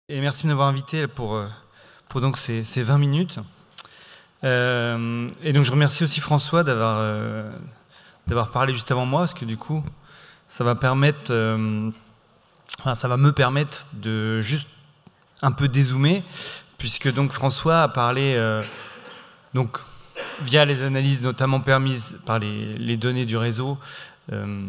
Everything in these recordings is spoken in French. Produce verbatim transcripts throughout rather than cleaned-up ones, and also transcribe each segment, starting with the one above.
Et merci de m'avoir invité pour, pour donc ces, ces vingt minutes. Euh, et donc je remercie aussi François d'avoir euh, d'avoir parlé juste avant moi, parce que du coup, ça va permettre, euh, enfin, ça va me permettre de juste un peu dézoomer, puisque donc François a parlé euh, donc via les analyses notamment permises par les, les données du réseau. Euh,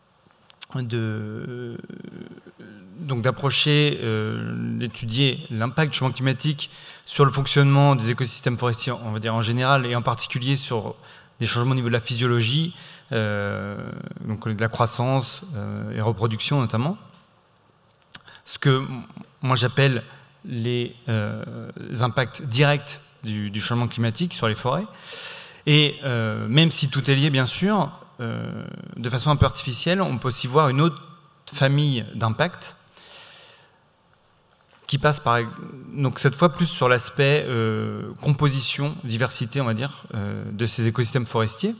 de donc d'approcher, euh, d'étudier l'impact du changement climatique sur le fonctionnement des écosystèmes forestiers, on va dire en général, et en particulier sur des changements au niveau de la physiologie, euh, donc de la croissance euh, et reproduction notamment. Ce que moi j'appelle les, euh, les impacts directs du, du changement climatique sur les forêts. Et euh, même si tout est lié, bien sûr, euh, de façon un peu artificielle, on peut aussi voir une autre famille d'impacts qui passe par, donc cette fois plus sur l'aspect euh, composition, diversité, on va dire, euh, de ces écosystèmes forestiers.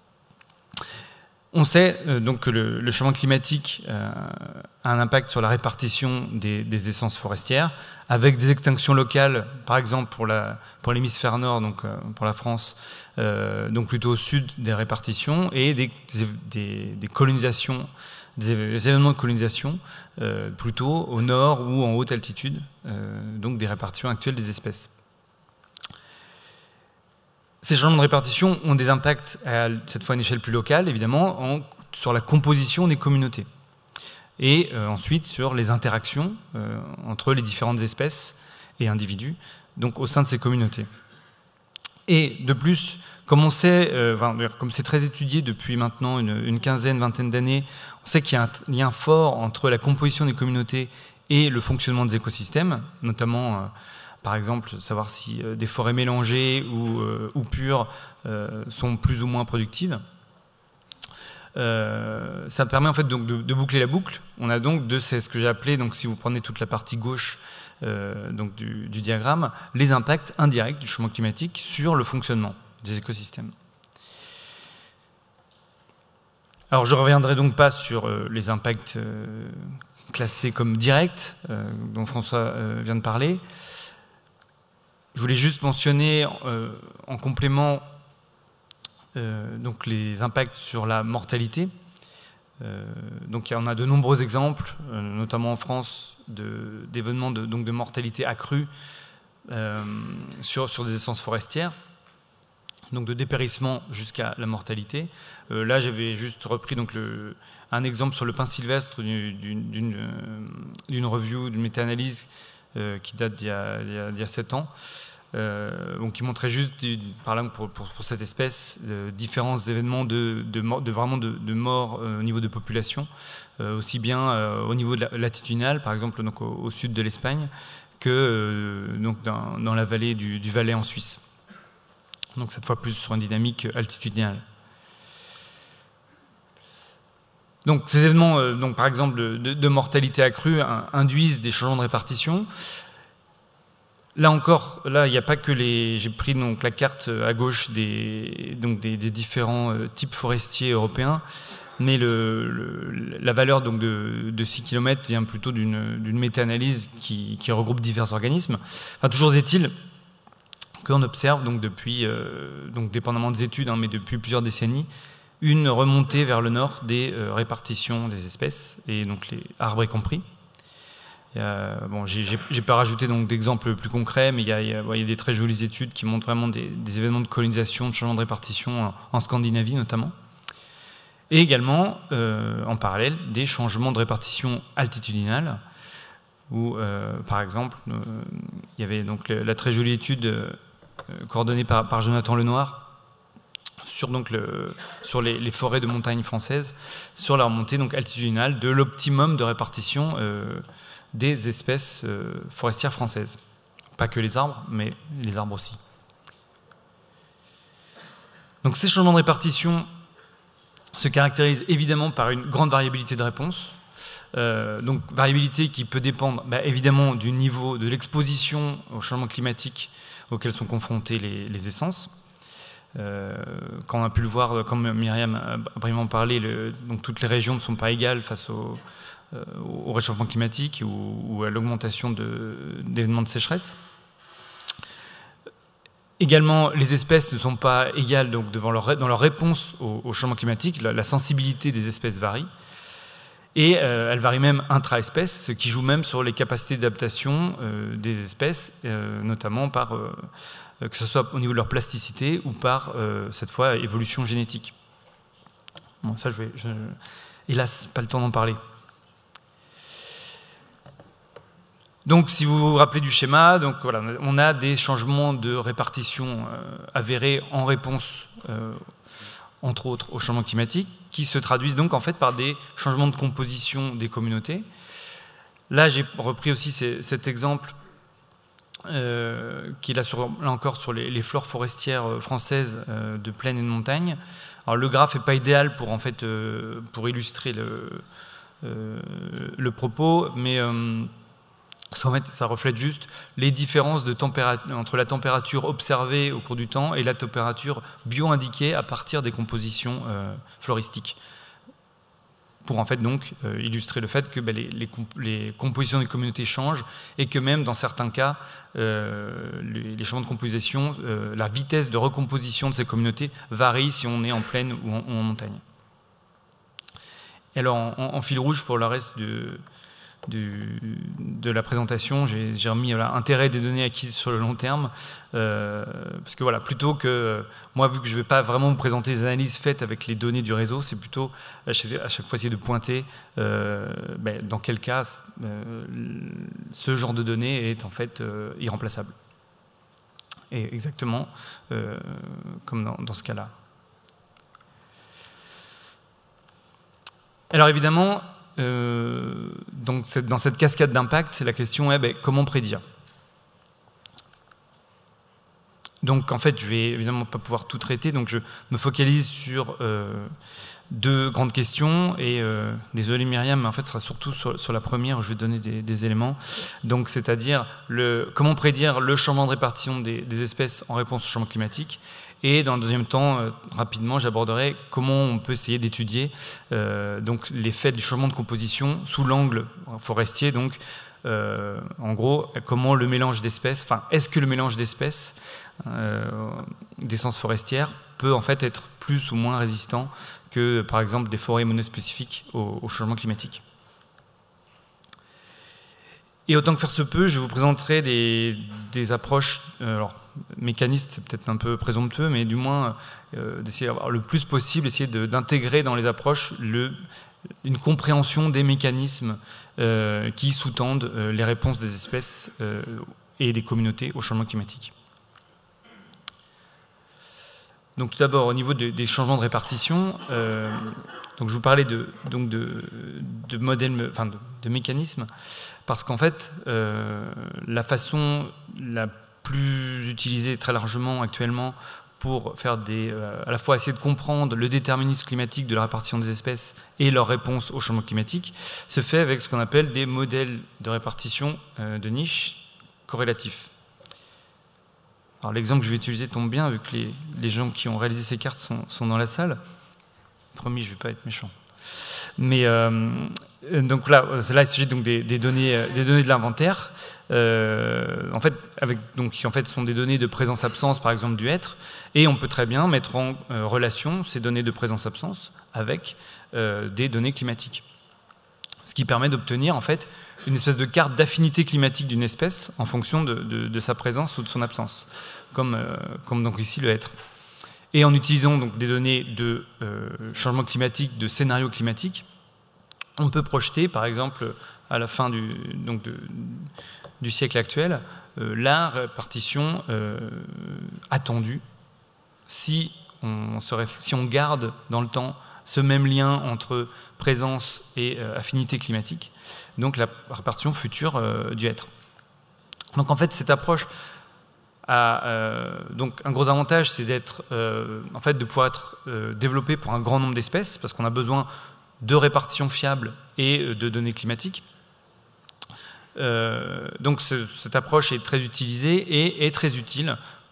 On sait euh, donc que le, le changement climatique euh, a un impact sur la répartition des, des essences forestières, avec des extinctions locales, par exemple pour la, pour l'hémisphère nord, donc euh, pour la France, euh, donc plutôt au sud des répartitions, et des, des, des colonisations, des événements de colonisation euh, plutôt au nord ou en haute altitude, euh, donc des répartitions actuelles des espèces. Ces changements de répartition ont des impacts, à, cette fois à une échelle plus locale, évidemment, en, sur la composition des communautés. Et euh, ensuite sur les interactions euh, entre les différentes espèces et individus, donc au sein de ces communautés. Et de plus, comme on sait, euh, enfin, comme c'est très étudié depuis maintenant une, une quinzaine, vingtaine d'années, on sait qu'il y a un lien fort entre la composition des communautés et le fonctionnement des écosystèmes, notamment... Euh, par exemple, savoir si euh, des forêts mélangées ou, euh, ou pures euh, sont plus ou moins productives. Euh, ça permet en fait donc de, de boucler la boucle. On a donc de ce que j'ai appelé, donc si vous prenez toute la partie gauche euh, donc du, du diagramme, les impacts indirects du changement climatique sur le fonctionnement des écosystèmes. Alors je ne reviendrai donc pas sur euh, les impacts euh, classés comme directs euh, dont François euh, vient de parler. Je voulais juste mentionner euh, en complément euh, donc les impacts sur la mortalité. Euh, donc il y en a de nombreux exemples, euh, notamment en France, d'événements de, de, donc de mortalité accrue euh, sur, sur des essences forestières, donc de dépérissement jusqu'à la mortalité. Euh, là, j'avais juste repris donc le, un exemple sur le pin sylvestre d'une d'une review, d'une méta-analyse Euh, qui date d'il y, y a sept ans, euh, donc qui montrait juste, par là, pour, pour, pour cette espèce, euh, différents événements de, de, de, vraiment de, de mort euh, au niveau de population, euh, aussi bien euh, au niveau de la, latitudinal, par exemple donc, au, au sud de l'Espagne, que euh, donc dans, dans la vallée du, du Valais en Suisse. Donc cette fois plus sur une dynamique altitudinale. Donc ces événements, euh, donc, par exemple, de, de mortalité accrue hein, induisent des changements de répartition. Là encore, là, il n'y a pas que les... J'ai pris donc, la carte à gauche des, donc, des, des différents euh, types forestiers européens, mais le, le, la valeur donc, de, de six kilomètres vient plutôt d'une méta-analyse qui, qui regroupe divers organismes. Enfin, toujours est-il qu'on observe donc, depuis, euh, donc, dépendamment des études, hein, mais depuis plusieurs décennies, une remontée vers le nord des euh, répartitions des espèces, et donc les arbres y compris. Euh, bon, j'ai pas rajouté d'exemples plus concrets, mais il y, a, il, y a, il y a des très jolies études qui montrent vraiment des, des événements de colonisation, de changement de répartition en, en Scandinavie notamment. Et également, euh, en parallèle, des changements de répartition altitudinale, où, euh, par exemple, euh, il y avait donc la, la très jolie étude euh, coordonnée par, par Jonathan Lenoir, sur, donc le, sur les, les forêts de montagne françaises, sur la remontée donc altitudinale de l'optimum de répartition euh, des espèces euh, forestières françaises. Pas que les arbres, mais les arbres aussi. Donc ces changements de répartition se caractérisent évidemment par une grande variabilité de réponse. Euh, donc variabilité qui peut dépendre bah, évidemment du niveau de l'exposition au changement climatique auquel sont confrontées les, les essences. Euh, quand on a pu le voir, comme Myriam a brièvement parlé, le, donc toutes les régions ne sont pas égales face au, euh, au réchauffement climatique ou, ou à l'augmentation d'événements de, de sécheresse. Également, les espèces ne sont pas égales donc, devant leur, dans leur réponse au, au changement climatique. La, la sensibilité des espèces varie. Et euh, elle varie même intra-espèces, ce qui joue même sur les capacités d'adaptation euh, des espèces, euh, notamment par, euh, que ce soit au niveau de leur plasticité ou par, euh, cette fois, évolution génétique. Bon, ça, je vais, je, hélas, pas le temps d'en parler. Donc, si vous vous rappelez du schéma, donc, voilà, on a des changements de répartition euh, avérés en réponse euh, entre autres au changement climatique, qui se traduisent donc en fait par des changements de composition des communautés. Là, j'ai repris aussi ces, cet exemple euh, qui est là, sur, là encore sur les, les flores forestières françaises euh, de plaine et de montagne. Alors, le graphe n'est pas idéal pour, en fait, euh, pour illustrer le, euh, le propos, mais euh, en fait, ça reflète juste les différences de température, entre la température observée au cours du temps et la température bio-indiquée à partir des compositions euh, floristiques. Pour en fait donc euh, illustrer le fait que ben, les, les, comp les compositions des communautés changent et que même dans certains cas, euh, les, les changements de composition, euh, la vitesse de recomposition de ces communautés varie si on est en plaine ou en, ou en montagne. Et alors en, en fil rouge pour le reste de Du, de la présentation, j'ai remis voilà, intérêt des données acquises sur le long terme, euh, parce que voilà, plutôt que, moi vu que je ne vais pas vraiment vous présenter les analyses faites avec les données du réseau, c'est plutôt à chaque fois essayer de pointer euh, ben, dans quel cas euh, ce genre de données est en fait euh, irremplaçable. Et exactement euh, comme dans, dans ce cas-là. Alors évidemment, Euh, donc dans cette cascade d'impact, la question est ben, comment prédire. Donc en fait, je vais évidemment pas pouvoir tout traiter, donc je me focalise sur euh, deux grandes questions. Et euh, désolé Myriam, mais en fait, ce sera surtout sur, sur la première où je vais donner des, des éléments. Donc c'est-à-dire comment prédire le changement de répartition des, des espèces en réponse au changement climatique. Et dans le deuxième temps, euh, rapidement, j'aborderai comment on peut essayer d'étudier euh, donc l'effet du changement de composition sous l'angle forestier. Donc, euh, en gros, comment le mélange d'espèces, enfin, est-ce que le mélange d'espèces euh, d'essence forestière peut en fait être plus ou moins résistant que, par exemple, des forêts monospécifiques au, au changement climatique. Et autant que faire se peut, je vous présenterai des, des approches, euh, alors, mécanistes, c'est peut-être un peu présomptueux, mais du moins euh, d'essayer d'avoir le plus possible, essayer d'intégrer dans les approches le, une compréhension des mécanismes euh, qui sous-tendent euh, les réponses des espèces euh, et des communautés au changement climatique. Donc tout d'abord, au niveau de, des changements de répartition, euh, donc je vous parlais de, donc de, de modèles, enfin de, de mécanismes, parce qu'en fait, euh, la façon la plus utilisée très largement actuellement pour faire des, euh, à la fois essayer de comprendre le déterminisme climatique de la répartition des espèces et leur réponse au changement climatique, se fait avec ce qu'on appelle des modèles de répartition euh, de niche corrélatifs. Alors l'exemple que je vais utiliser tombe bien, vu que les, les gens qui ont réalisé ces cartes sont, sont dans la salle. Promis, je ne vais pas être méchant. Mais euh, donc là, là, il s'agit donc des, des, données, des données de l'inventaire, euh, en fait, avec, donc, qui en fait sont des données de présence-absence, par exemple du hêtre, et on peut très bien mettre en euh, relation ces données de présence-absence avec euh, des données climatiques. Ce qui permet d'obtenir en fait une espèce de carte d'affinité climatique d'une espèce en fonction de, de, de sa présence ou de son absence, comme, euh, comme donc ici le hêtre. Et en utilisant donc des données de euh, changement climatique, de scénario climatique, on peut projeter, par exemple, à la fin du, donc de, du siècle actuel, euh, la répartition euh, attendue si on, serait, si on garde dans le temps ce même lien entre présence et euh, affinité climatique, donc la répartition future euh, du hêtre. Donc en fait, cette approche a euh, donc un gros avantage, c'est d'être, euh, en fait, de pouvoir être euh, développée pour un grand nombre d'espèces, parce qu'on a besoin de répartition fiable et de données climatiques. Euh, donc ce, cette approche est très utilisée et est très utile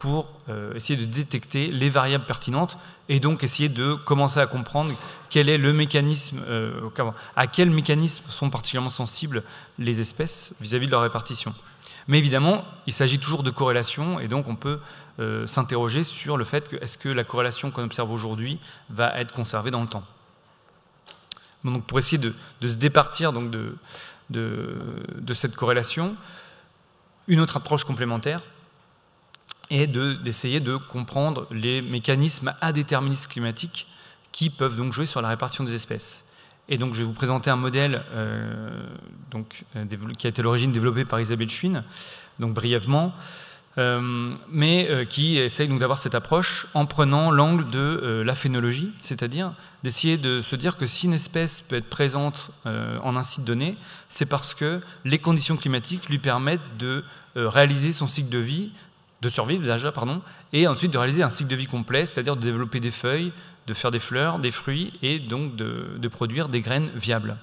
pour euh, essayer de détecter les variables pertinentes et donc essayer de commencer à comprendre quel est le mécanisme, euh, à quel mécanisme sont particulièrement sensibles les espèces vis-à-vis de leur répartition. Mais évidemment, il s'agit toujours de corrélation et donc on peut euh, s'interroger sur le fait que est-ce que la corrélation qu'on observe aujourd'hui va être conservée dans le temps. Donc pour essayer de, de se départir donc de, de, de cette corrélation, une autre approche complémentaire est d'essayer de, de comprendre les mécanismes à déterminisme climatique qui peuvent donc jouer sur la répartition des espèces. Et donc je vais vous présenter un modèle euh, donc, euh, qui a été à l'origine développé par Isabelle Schwinn, donc brièvement, euh, mais euh, qui essaye d'avoir cette approche en prenant l'angle de euh, la phénologie, c'est-à-dire d'essayer de se dire que si une espèce peut être présente euh, en un site donné, c'est parce que les conditions climatiques lui permettent de euh, réaliser son cycle de vie, de survivre déjà, pardon, et ensuite de réaliser un cycle de vie complet, c'est-à-dire de développer des feuilles, de faire des fleurs, des fruits, et donc de, de produire des graines viables.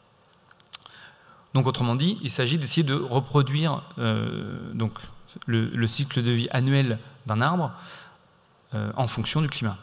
Donc autrement dit, il s'agit d'essayer de reproduire euh, donc, le, le cycle de vie annuel d'un arbre euh, en fonction du climat.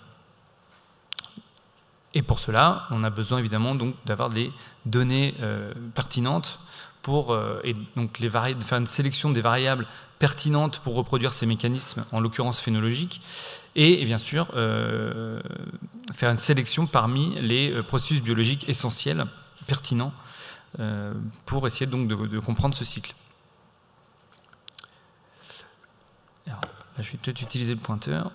Et pour cela, on a besoin évidemment d'avoir des données euh, pertinentes pour euh, et donc les de faire une sélection des variables pertinentes pour reproduire ces mécanismes, en l'occurrence phénologiques, et, et bien sûr euh, faire une sélection parmi les euh, processus biologiques essentiels, pertinents, euh, pour essayer donc de, de comprendre ce cycle. Alors, là, je vais peut-être utiliser le pointeur.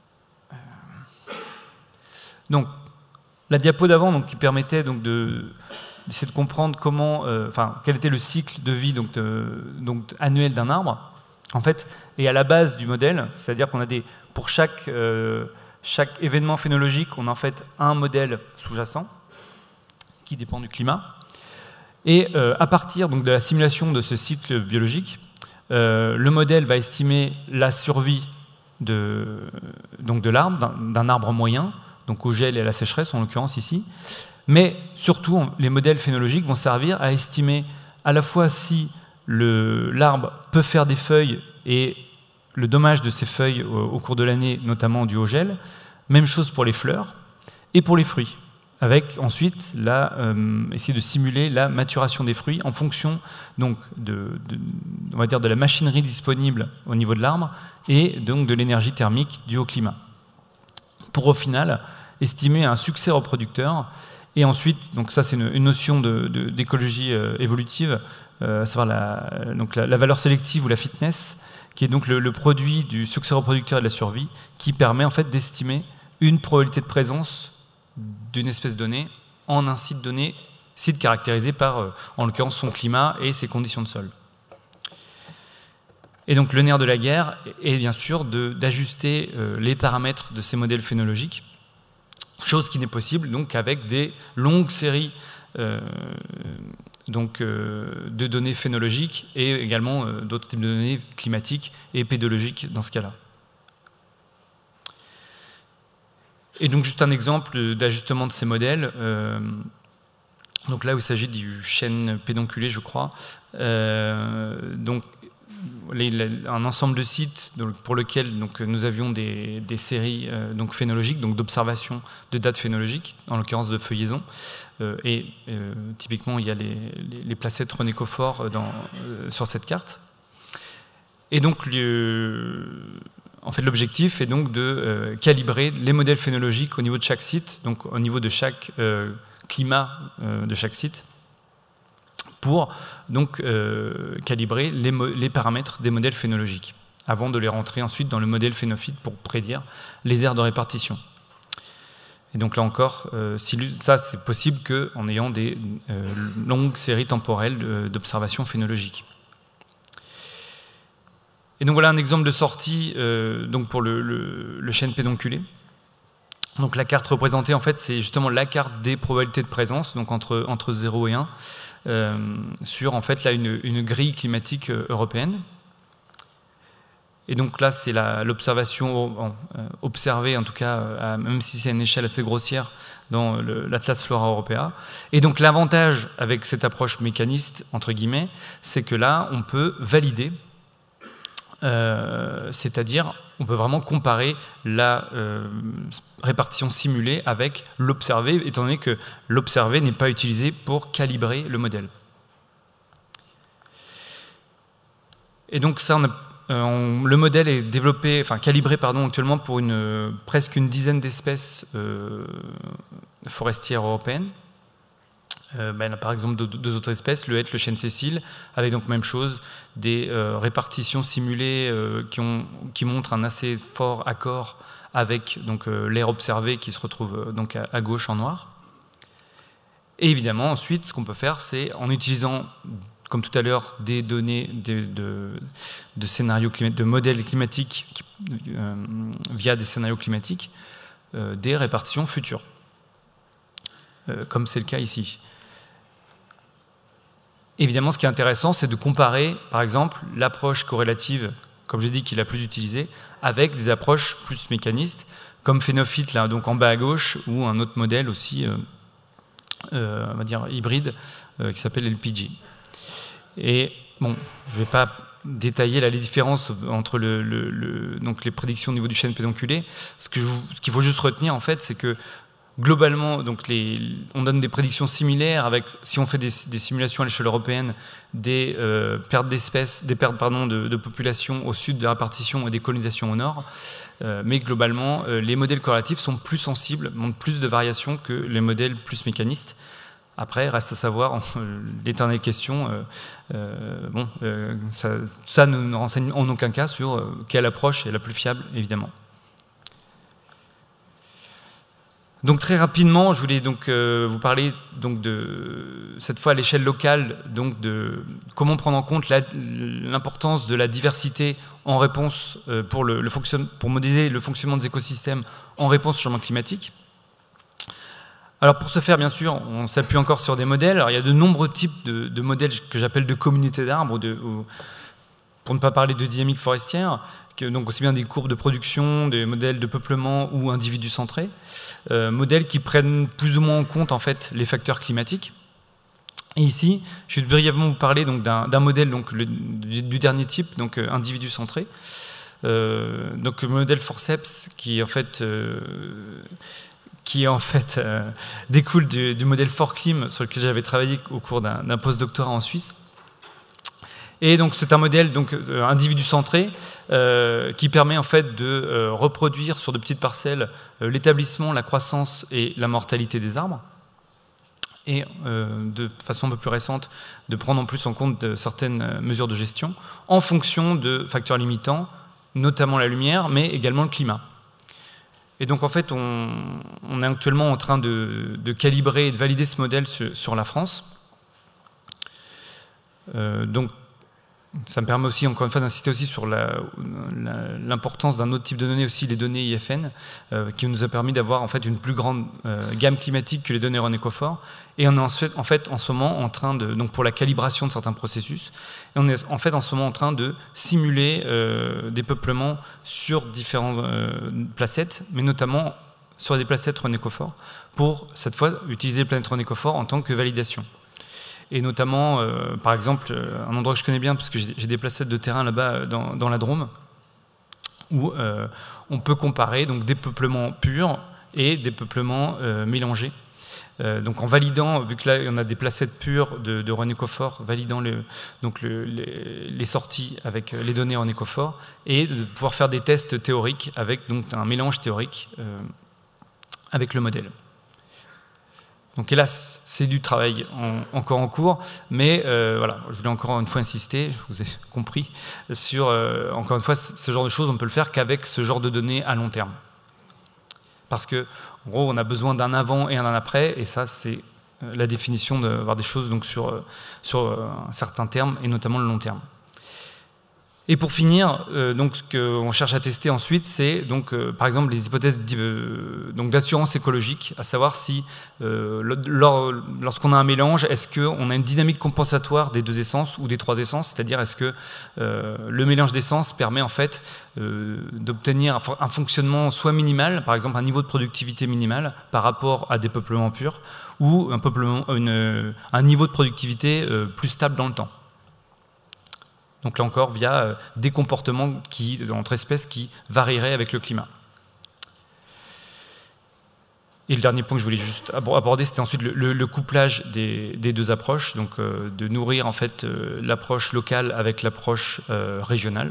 Donc, la diapo d'avant donc, qui permettait donc de d'essayer de comprendre comment, euh, enfin, quel était le cycle de vie donc, de, donc, annuel d'un arbre, en fait, est à la base du modèle, c'est-à-dire qu'on a des, pour chaque, euh, chaque événement phénologique, on a en fait un modèle sous-jacent qui dépend du climat. Et euh, à partir donc, de la simulation de ce cycle biologique, euh, le modèle va estimer la survie de, donc de l'arbre, d'un arbre moyen, donc au gel et à la sécheresse en l'occurrence ici. Mais surtout, les modèles phénologiques vont servir à estimer à la fois si l'arbre peut faire des feuilles et le dommage de ces feuilles au, au cours de l'année, notamment dû au gel. Même chose pour les fleurs et pour les fruits, avec ensuite la, euh, essayer de simuler la maturation des fruits en fonction donc, de, de, on va dire de la machinerie disponible au niveau de l'arbre et donc de l'énergie thermique due au climat. Pour au final estimer un succès reproducteur. Et ensuite, donc ça c'est une, une notion d'écologie euh, évolutive, euh, à savoir la, donc la, la valeur sélective ou la fitness, qui est donc le, le produit du succès reproducteur et de la survie, qui permet en fait d'estimer une probabilité de présence d'une espèce donnée en un site donné, site caractérisé par, euh, en l'occurrence, son climat et ses conditions de sol. Et donc le nerf de la guerre est bien sûr d'ajuster euh, les paramètres de ces modèles phénologiques, chose qui n'est possible donc qu'avec des longues séries euh, donc, euh, de données phénologiques et également euh, d'autres types de données climatiques et pédologiques dans ce cas-là. Et donc juste un exemple d'ajustement de ces modèles. Euh, donc là où il s'agit du chêne pédonculé, je crois. Euh, donc Les, les, un ensemble de sites donc, pour lequel donc, nous avions des, des séries euh, donc, phénologiques, donc d'observation de dates phénologiques, en l'occurrence de feuillaison. Euh, et euh, typiquement, il y a les, les, les placettes René-Coffort dans, euh, sur cette carte. Et donc, le, en fait, l'objectif est donc de euh, calibrer les modèles phénologiques au niveau de chaque site, donc au niveau de chaque euh, climat euh, de chaque site, pour donc euh, calibrer les, les paramètres des modèles phénologiques, avant de les rentrer ensuite dans le modèle phénophite pour prédire les aires de répartition. Et donc là encore, euh, si ça c'est possible qu'en ayant des euh, longues séries temporelles d'observations phénologiques. Et donc voilà un exemple de sortie euh, donc pour le, le, le chêne pédonculé. Donc la carte représentée, en fait, c'est justement la carte des probabilités de présence, donc entre, entre zéro et un, euh, sur en fait, là, une, une grille climatique euh, européenne. Et donc là, c'est l'observation euh, observée, en tout cas, à, même si c'est à une échelle assez grossière, dans l'Atlas Flora Europea. Et donc l'avantage avec cette approche mécaniste, entre guillemets, c'est que là, on peut valider euh, c'est-à-dire on peut vraiment comparer la euh, répartition simulée avec l'observé, étant donné que l'observé n'est pas utilisé pour calibrer le modèle. Et donc ça, on a, euh, on, le modèle est développé, enfin calibré pardon, actuellement pour une, euh, presque une dizaine d'espèces euh, forestières européennes. Euh, ben, par exemple deux, deux autres espèces, le hêtre, le chêne Cécile, avec donc même chose, des euh, répartitions simulées euh, qui, ont, qui montrent un assez fort accord avec donc euh, l'aire observé qui se retrouve euh, donc à, à gauche en noir. Et évidemment ensuite ce qu'on peut faire, c'est en utilisant comme tout à l'heure des données de, de, de scénarios climatiques, de modèles climatiques qui, euh, via des scénarios climatiques, euh, des répartitions futures, euh, comme c'est le cas ici. Évidemment, ce qui est intéressant, c'est de comparer, par exemple, l'approche corrélative, comme j'ai dit, qui est la plus utilisée, avec des approches plus mécanistes, comme Phénophite, là, donc en bas à gauche, ou un autre modèle aussi, euh, euh, on va dire hybride, euh, qui s'appelle L P G. Et bon, je ne vais pas détailler là, les différences entre le, le, le, donc les prédictions au niveau du chêne pédonculé. Ce qu'il ce qu'il faut juste retenir, en fait, c'est que globalement, donc les, on donne des prédictions similaires avec, si on fait des, des simulations à l'échelle européenne, des euh, pertes d'espèces, des pertes pardon, de, de population au sud de la répartition et des colonisations au nord. Euh, mais globalement, euh, les modèles corrélatifs sont plus sensibles, montrent plus de variations que les modèles plus mécanistes. Après, reste à savoir, euh, l'éternelle question, euh, euh, bon, euh, ça, ça ne nous renseigne en aucun cas sur euh, quelle approche est la plus fiable, évidemment. Donc très rapidement, je voulais donc euh, vous parler donc de cette fois à l'échelle locale, donc de comment prendre en compte l'importance de la diversité en réponse euh, pour le, le fonctionne, pour modéliser le fonctionnement des écosystèmes en réponse au changement climatique. Alors pour ce faire, bien sûr, on s'appuie encore sur des modèles. Alors il y a de nombreux types de, de modèles que j'appelle de communautés d'arbres, pour ne pas parler de dynamique forestière. Donc aussi bien des courbes de production, des modèles de peuplement ou individus centrés, euh, modèles qui prennent plus ou moins en compte en fait les facteurs climatiques. Et ici, je vais brièvement vous parler d'un modèle donc, le, du, du dernier type, donc euh, individu centré. Euh, donc le modèle Forceps qui en fait, euh, qui en fait euh, découle du, du modèle Forclim sur lequel j'avais travaillé au cours d'un post-doctorat en Suisse. Et donc c'est un modèle donc euh, individu centré euh, qui permet en fait de euh, reproduire sur de petites parcelles euh, l'établissement, la croissance et la mortalité des arbres, et euh, de façon un peu plus récente de prendre en plus en compte de certaines mesures de gestion en fonction de facteurs limitants, notamment la lumière, mais également le climat. Et donc en fait on, on est actuellement en train de, de calibrer et de valider ce modèle sur, sur la France. Euh, donc ça me permet aussi, encore une fois, d'insister aussi sur l'importance d'un autre type de données, aussi les données I F N, euh, qui nous a permis d'avoir en fait une plus grande euh, gamme climatique que les données RENECOFOR. Et on est ensuite, en fait en ce moment en train de, donc pour la calibration de certains processus, et on est en fait en ce moment en train de simuler euh, des peuplements sur différentes euh, placettes, mais notamment sur des placettes RENECOFOR, pour cette fois utiliser les planètes RENECOFOR en tant que validation. Et notamment, euh, par exemple, un endroit que je connais bien, parce que j'ai des placettes de terrain là-bas dans, dans la Drôme, où euh, on peut comparer donc, des peuplements purs et des peuplements euh, mélangés. Euh, donc en validant, vu que là on a des placettes pures de, de RENECOFOR, validant le, donc le, les, les sorties avec les données RENECOFOR, et de pouvoir faire des tests théoriques avec donc, un mélange théorique euh, avec le modèle. Donc hélas, c'est du travail en, encore en cours, mais euh, voilà, je voulais encore une fois insister, je vous ai compris, sur, euh, encore une fois, ce genre de choses, on ne peut le faire qu'avec ce genre de données à long terme. Parce que, en gros, on a besoin d'un avant et un après, et ça, c'est la définition d'avoir des choses donc, sur, sur un certain terme, et notamment le long terme. Et pour finir, euh, donc, ce qu'on cherche à tester ensuite, c'est donc, euh, par exemple les hypothèses euh, d'assurance écologique, à savoir si euh, lors, lorsqu'on a un mélange, est-ce qu'on a une dynamique compensatoire des deux essences ou des trois essences, c'est-à-dire est-ce que euh, le mélange d'essences permet en fait euh, d'obtenir un fonctionnement soit minimal, par exemple un niveau de productivité minimal par rapport à des peuplements purs, ou un, peuplement, une, un niveau de productivité euh, plus stable dans le temps. Donc là encore, via euh, des comportements qui, entre espèces qui varieraient avec le climat. Et le dernier point que je voulais juste aborder, c'était ensuite le, le, le couplage des, des deux approches, donc euh, de nourrir en fait euh, l'approche locale avec l'approche euh, régionale.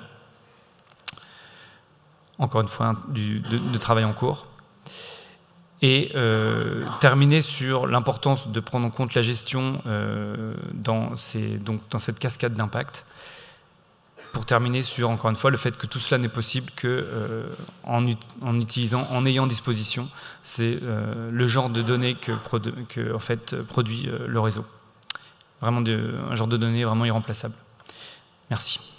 Encore une fois, du, de, de travail en cours. Et euh, terminer sur l'importance de prendre en compte la gestion euh, dans, ces, donc, dans cette cascade d'impact. Pour terminer sur, encore une fois, le fait que tout cela n'est possible que euh, en, en utilisant, en ayant disposition, c'est euh, le genre de données que, que en fait, produit euh, le réseau. Vraiment de, un genre de données vraiment irremplaçable. Merci.